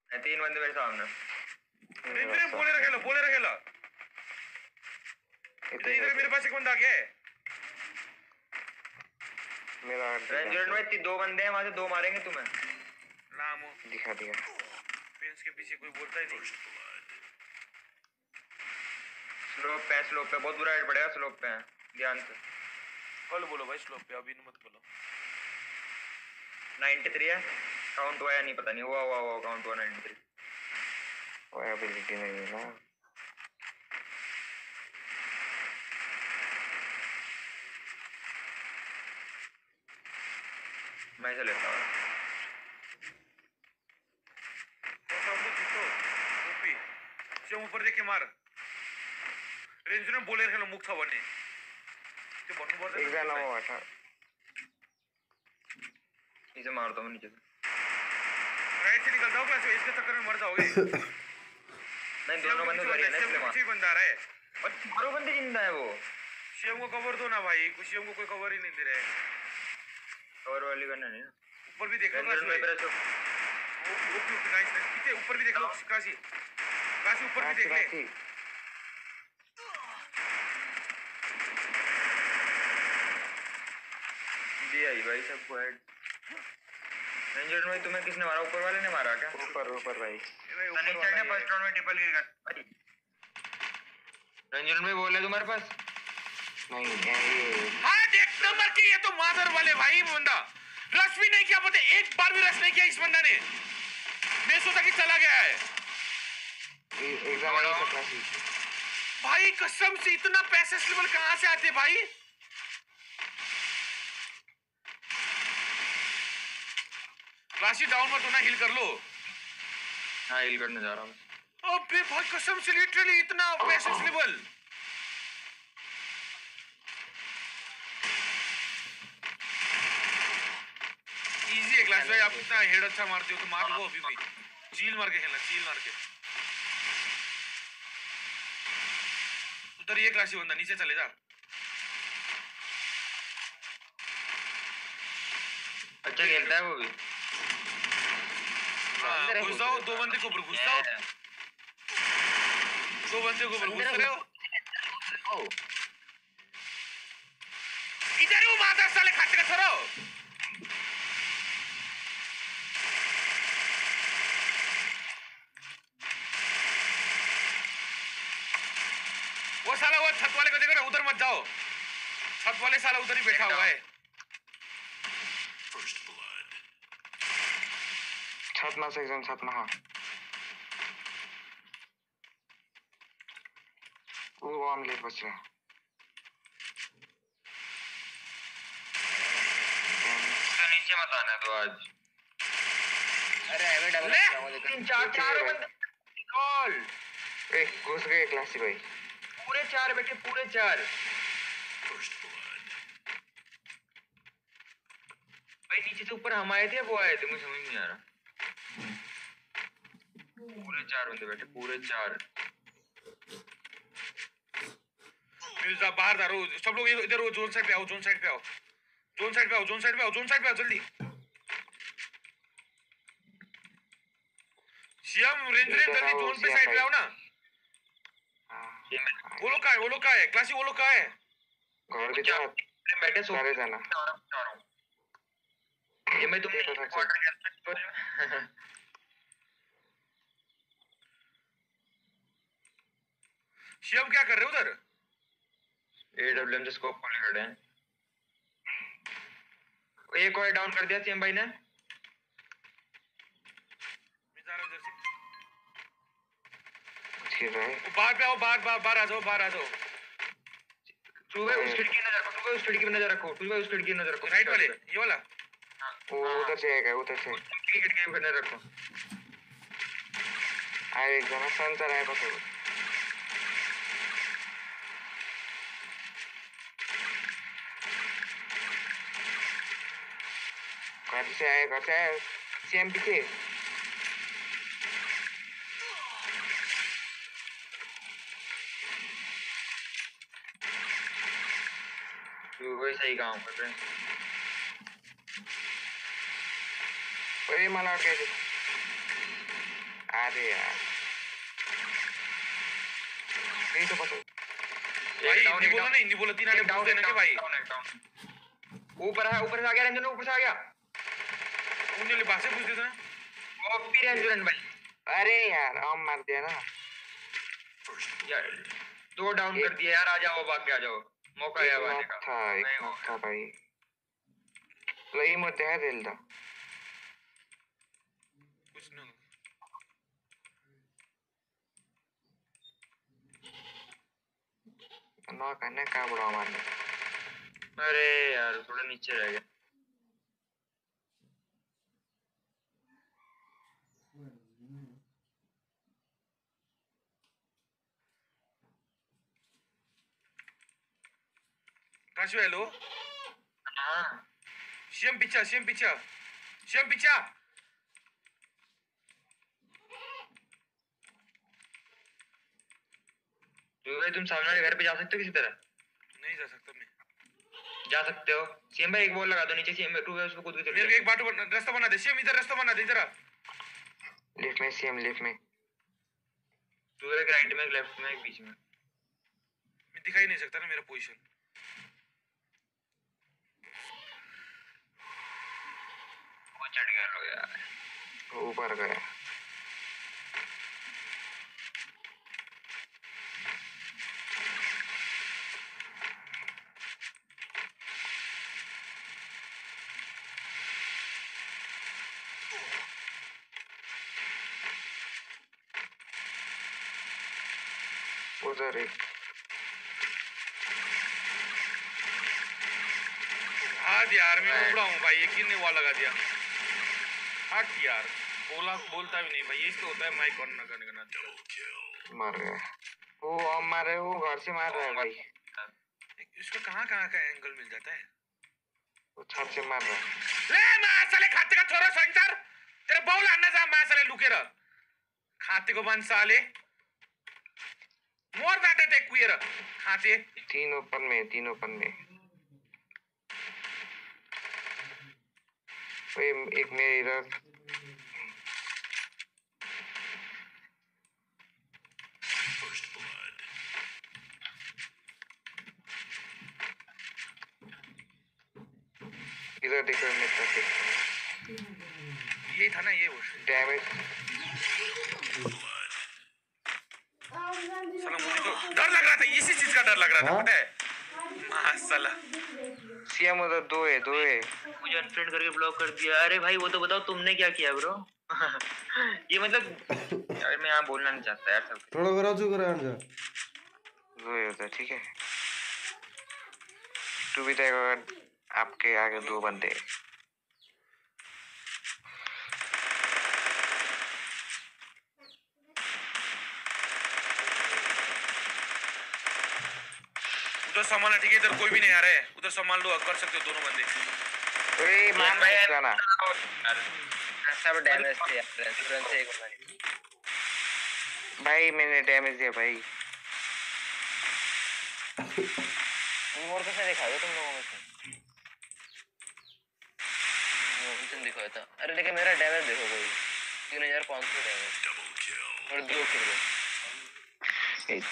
तीन बंदे मेरे सामने। रेंजर बोले रखेला इधर मेरे पास एक बंदा आ गया है। मेरा रेंजर में दो बंदे हैं, वहां से दो मारेंगे तुम्हें। नाम दिखा पेंस के पीछे कोई बोलता ही नहीं। स्लोप पे बहुत बुरा हेड पड़ेगा। स्लोप पे है, ध्यान से। कल बोलो भाई स्लोप पे, अभी मत बोलो। 93 है, काउंट हुआ या नहीं पता नहीं। हुआ काउंट हुआ 93। वो एबिलिटी नहीं है ना। मैं चले लेता हूँ। ऊपर देख के मार। रेंजर ने बोले रखेला मुख छवने ते भन्नु पर्छ। एक जना हो हटा, इसे मार दो मैं नीचे से। राइट से निकल जाओ, क्लास इसके चक्कर में मर जाओगे। नहीं, दोनों बंदे उधर ही हैं, इसलिए पीछे बंदा रहा है और चारों बंदे जिंदा है। वो सीएम को कवर दो ना भाई, कुछ सीएम को कोई कवर ही नहीं दे रहे। कवर वाली करना नहीं ना। ऊपर भी देख लो क्लास में। Okay nice. पीछे ऊपर भी देख लो काशी ऊपर भी देख ले। दिया ही भाई सबको हेड। रेंजर में तुम्हें किसने मारा? ऊपर वाले ने मारा क्या? ऊपर भाई। नीचे ने फर्स्ट राउंड में ट्रिपल किल कर। रेंजर में बोल है तुम्हारे पास नहीं है। हाँ देख नंबर की, ये तो मादर वाले भाई बंदा रश भी नहीं किया, पता एक बार भी रश नहीं किया इस बंदा ने। मैं सोचा कि चला गया है। भाई कसम से इतना पैसेस लेवल कहां से आते भाई? राशि डाउन मत होना, हील कर लो। हाँ हील करने जा रहा हूँ। अबे भाई कसम से लिटरली इतना पैसेस लेवल। इजी है क्लास भाई, आप इतना हेड अच्छा मारते हो तो मार लो अभी भी। चील मार के खेलना, चील मार के। उधर ये क्लासी बंदा नीचे चले जा। अच्छा खेलता है वो भी। घुस जाओ, दो बंदे के ऊपर घुस जाओ। दो बंदे के ऊपर घुस रहे हो। इधर वो माता साले खाते का छोरो। वो साला वो छत वाले को देखो ना, उधर मत जाओ। छत वाले साला उधर ही बैठा हुआ है। छत ना सेक्शन छत ना। हाँ वो ऑन गेट बच रहा है। नीचे मत आना तो आज। अरे एवे डबल तीन चार बंदे गोल। एक घुस गए क्लासी भाई। पूरे चार बेटे, पूरे चार भाई। नीचे से ऊपर हम आए थे, वो आए थे, मुझे समझ नहीं आ रहा। पूरे चार बंदे बैठे, पूरे चार। मिर्जा बाहर जा रहा, सब लोग इधर वो जोन साइड पे आओ, जोन साइड पे आओ, जोन साइड पे आओ, जोन साइड पे आओ, जोन साइड पे आओ जल्दी। सीएम रेंजर जल्दी जोन पे साइड पे आओ ना। वो लोग का है क्लासी, वो लोग का है घर के साथ बैठे सारे जाना। ये मैं तुमने सीएम क्या कर रहे हो उधर? एडब्ल्यूएम से स्कोप खोले खड़े हैं। एक और डाउन कर दिया सीएम भाई ने। मैं जा रहा हूं इधर से। बाहर पे आओ, बाहर आ जाओ, बाहर आ जाओ। तू भाई उस खिड़की नजर रखो, तू उस खिड़की में नजर रखो, तू भाई उस खिड़की में नजर रखो। राइट वाले ये वाला। हां वो उधर से आएगा, उधर से खिड़की में नजर रखो। आए एक जना सेंसर आया बस। घर से आए सीएम पीछे। तू वही सही काम कर रहे हैं। अरे मला कैसे अरे यार नहीं तो पता भाई हिंदी बोलो ना, हिंदी बोलो। 3 आने पूछ देना के भाई। ऊपर है, ऊपर से आ गया रंजन, ऊपर से आ गया। उन्हें लिबास से पूछ देता ना। कॉपी रंजन भाई। अरे यार हम मार दिया ना यार, 2 डाउन कर दिया यार। आ जाओ, भाग के आ जाओ, मौका है आने का। था भाई लई मत है दिल दा कुछ ना ना करने का बड़ा मारने। अरे यार थोड़ा नीचे रह गया। काशु हेलो। हाँ सीएम पीछा, सीएम पीछा, सीएम पीछा। तुम सामने वाले घर पे जा सकते हो किसी तरह? नहीं जा सकता मैं। जा सकते हो। सीएम भाई एक बॉल लगा दो नीचे, सीएम टू है उसको कूद के चले मेरे को एक बाटो रास्ता बना दे सीएम, इधर रास्ता बना दे, इधर लेफ्ट में सीएम, लेफ्ट में तू एक राइट में, एक लेफ्ट में, एक बीच में। मैं दिखाई नहीं सकता ना मेरा पोजीशन। वो चढ़ गया लो यार, ऊपर गया। उधर एक आज यार मैं उबड़ा हूँ भाई, यकीन नहीं हुआ, लगा दिया। हट यार, बोलता भी नहीं भाई, यही तो होता है माइक ऑन ना करने का ना। मर गया वो, अब मारे वो घर से मार रहा है भाई। इसको कहाँ कहाँ का एंगल मिल जाता है? वो छत से मार रहा है। ले मार साले खाते का छोरा संतर, तेरे बॉल आने जा मार साले लुके रह, खाते को बंद साले मोर दाटे टेक कुयर खाते। 3 ओपन में, 3 ओपन में। एक मेरे इधर इधर देखो, यही था ना ये वो डैमेज। साला मुझे तो डर लग रहा था, इसी चीज का डर लग रहा था, पता है साला। सीएम उधर 2 है, 2 है। मुझे अनफ्रेंड करके ब्लॉक कर दिया। अरे भाई वो तो बताओ तुमने क्या किया ब्रो? ये मतलब यार मैं यहाँ बोलना नहीं चाहता यार सब। थोड़ा राजू करा आंजा 2 है उधर, ठीक है। तू भी देखो आपके आगे 2 बंदे। उधर संभालना, ठीक है, इधर कोई भी नहीं आ रहा है, उधर संभाल लो, कर सकते हो दोनों बंदे। ओए मार भाई इसका ना सब डैमेज थे यार, तुरंत से एक मारी भाई, मैंने डैमेज दिया भाई। और कैसे दिखा दो तुम लोगों में से? तुम दिखाया था। अरे लेकिन मेरा डैमेज देखो कोई 3500 डैमेज और 2 किल।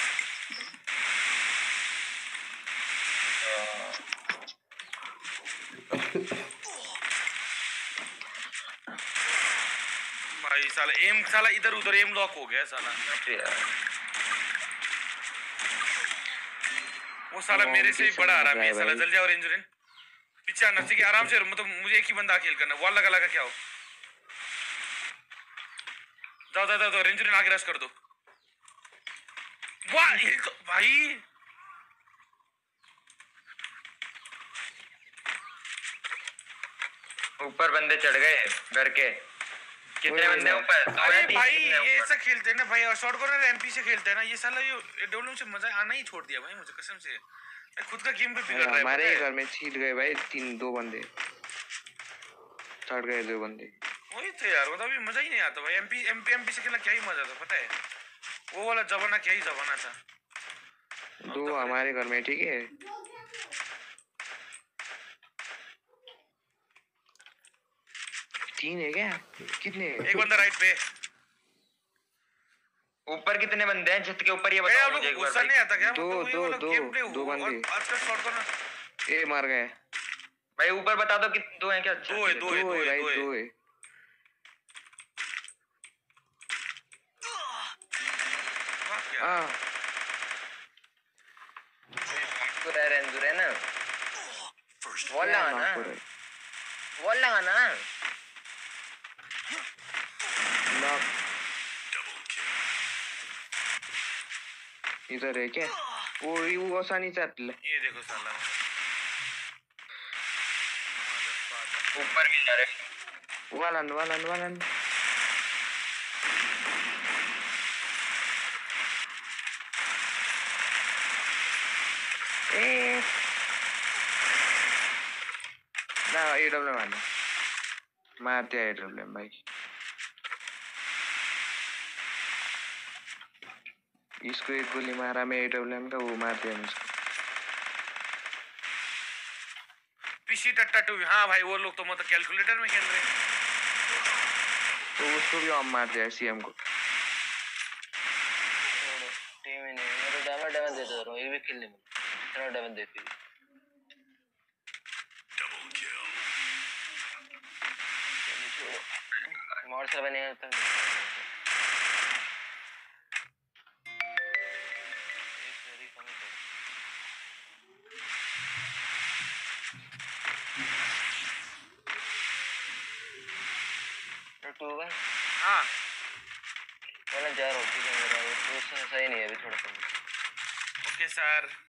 भाई साला एम, साला इधर उधर एम लॉक हो गया साला। वो साला मेरे से भी बड़ा आ रहा है साला। जल्दी आओ रेंजर, पीछे आना चाहिए आराम से, मतलब मुझे एक ही बंदा खेल करना, वॉल लगा लगा क्या हो। जाओ जाओ जाओ रेंजर आगे रश कर दो। वाह ये तो भाई ऊपर बंदे चढ़ गए घर के। कितने बंदे ऊपर? अरे भाई ये ऐसा खेलते हैं ना भाई, और शॉट कॉर्नर एमपी से खेलते हैं ना ये साला। ये डब्ल्यू से मजा आना ही छोड़ दिया भाई मुझे कसम से। खुद का गेम पे बिगड़ रहा है। हमारे ही घर में छील गए भाई 2 बंदे, चढ़ गए 2 बंदे। वही तो यार, मतलब अभी मजा ही नहीं आता भाई। एमपी से खेलना क्या ही मजा था पता है, वो वाला जमाना क्या ही जमाना था। 2 हमारे घर में, ठीक है। तीन है क्या? कितने? एक बंदा राइट पे, ऊपर कितने बंदे हैं छत के ऊपर, ये भाई बताओ आप मुझे लोग एक को बार गुस्सा भाई। नहीं आता क्या? दो मतलब ये दो वाला दो गेम प्ले दो हो और बंदे आज का शॉट को ना ए मार गए। भाई ऊपर बता दो कि दो हैं क्या? अच्छा, दो है, ठीक दो दो है, है भाई, दो है। दो है। वाह क्या हाँ रेंजर है ना, वॉल क्या लगाना, knock हो रहा है? वॉल लगाना। Knock। इधर है क्या? वो आसानी से हट ले। ये देखो साला ऊपर भी जा रहे। वालन वालन वालन। ए ना AWM मारना, मारते हैं AWM भाई। इसको एक गोली मारा मैं AWM का, वो मार दिया मुझको। पीसी टट्टा टू। हाँ भाई वो लोग तो मतलब कैलकुलेटर में खेल रहे हैं। तो उसको भी हम मार दिया CM को। छोड़ो, टीम ही नहीं, मैं तो डैमेज देता रहा हूँ, ये भी किल नहीं मिला, इतना डैमेज देती है। चलो छोड़ो, मॉड सर्वे नहीं आता। एक वेरी कम कर। 2-1 हाँ मैंने जा रहा हूँ, ठीक है मेरा वो सही नहीं है अभी थोड़ा सा। Okay sir.